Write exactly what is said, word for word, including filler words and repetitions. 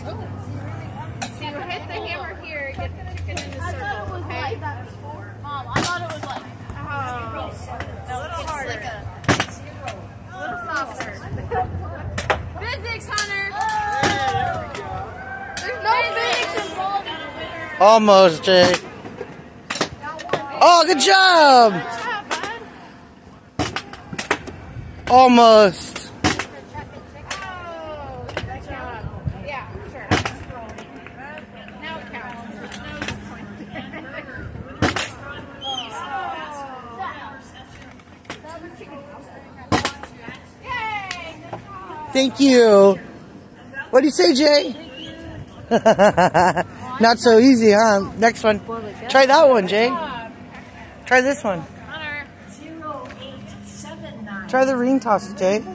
So you hit the hammer here, get the chicken in the circle. I thought it was okay? Like that before. Mom, I thought it was like oh, a little harder. Like a, a little softer. Physics, Hunter! Oh. There's no physics involved. Almost, Jay. Oh, good job! Good job, bud. Almost. Thank you. What do you say, Jay? Not so easy, huh? Next one. Try that one, Jay. Try this one. Try the ring toss, Jay.